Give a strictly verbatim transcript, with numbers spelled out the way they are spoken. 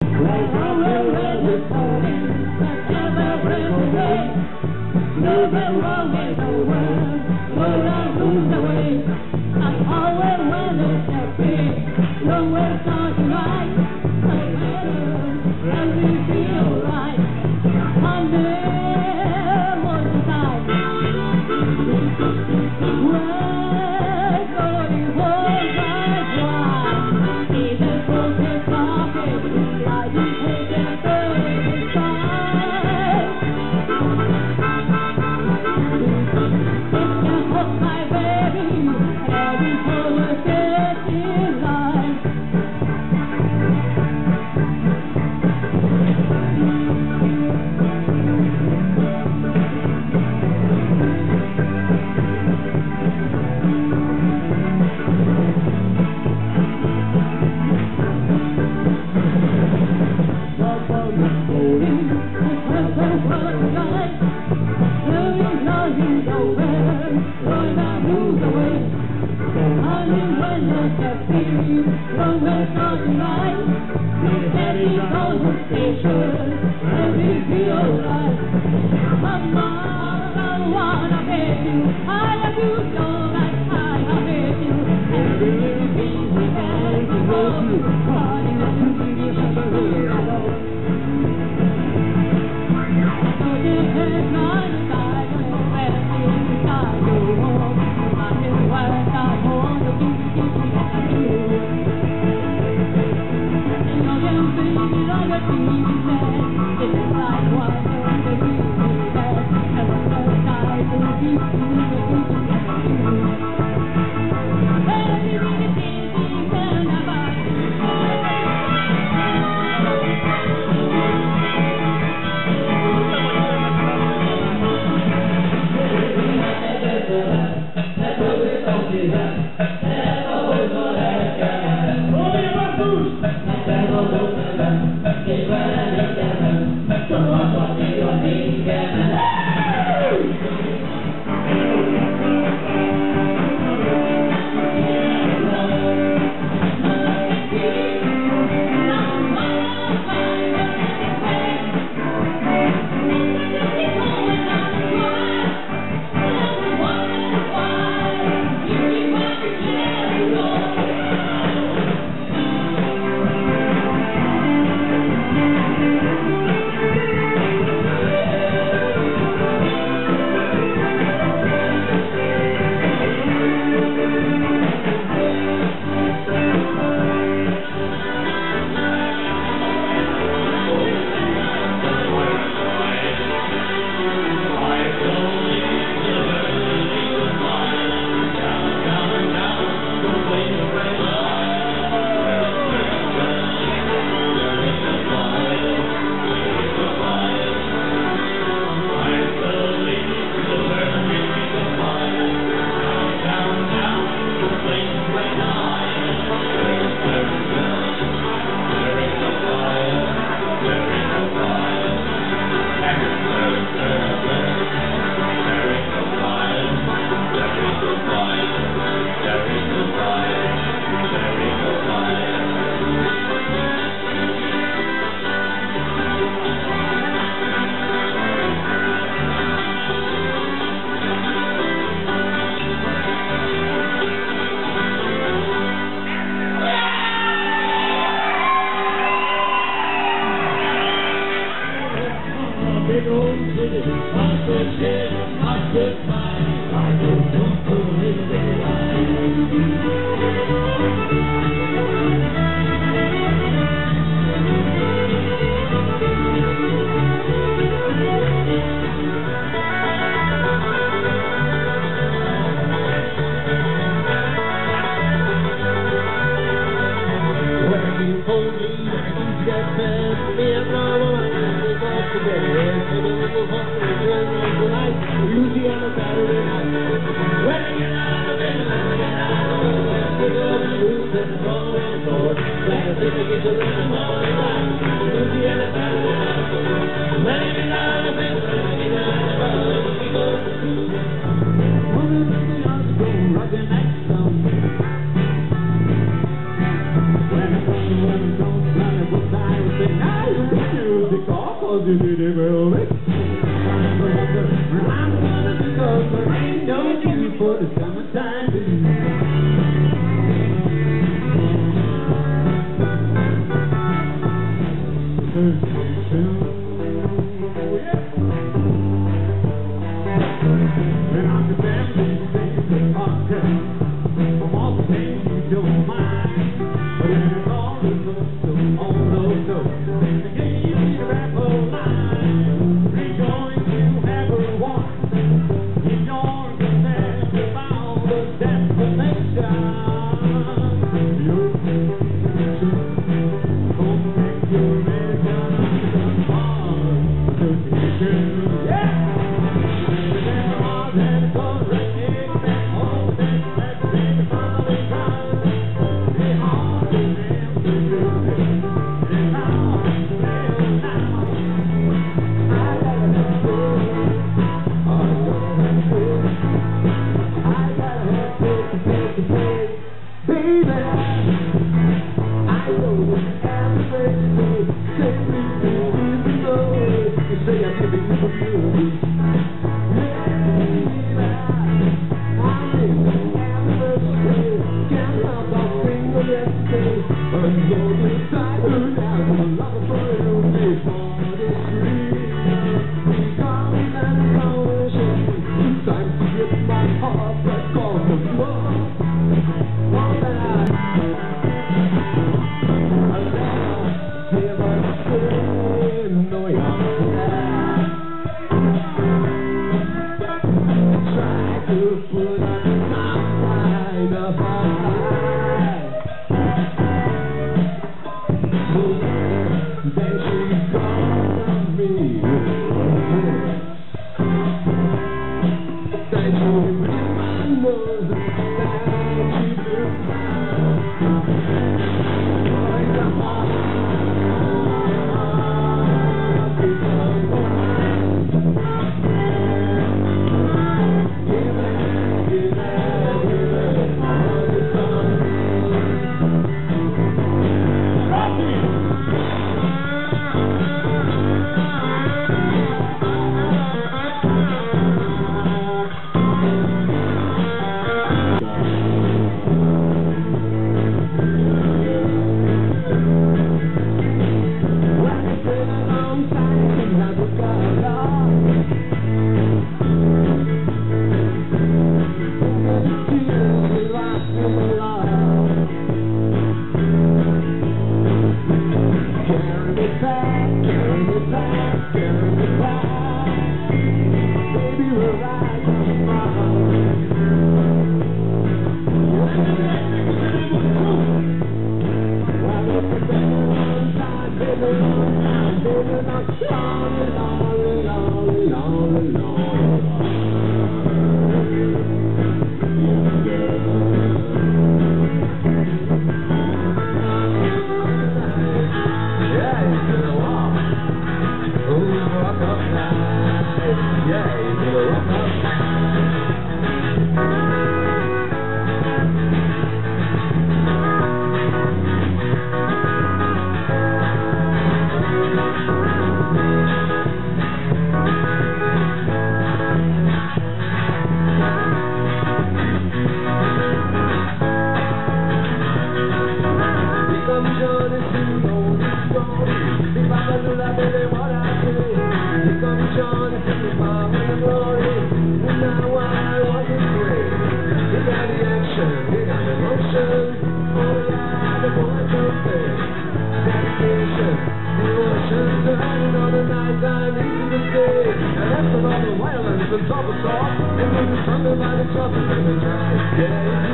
Well, from the world is falling, never break away. Moving wrong way the world, will not lose the way. I'm always when it's happy, long way starting right. No matter, and we feel right. On the morning time, we're going home right wide. Even though it's pocket, like you take a third side. If you hold my baby, every color gets in line. When I you did it well. I'm gonna because there ain't no cure for the summertime blues. And I'm the family things that podcast from all the things you don't mind. But it's all the good stuff on those doors. The game you rap a line. Rejoin you have a one. In your command about the destination. Your destination. Don't make your religion hard. Yeah! Yeah.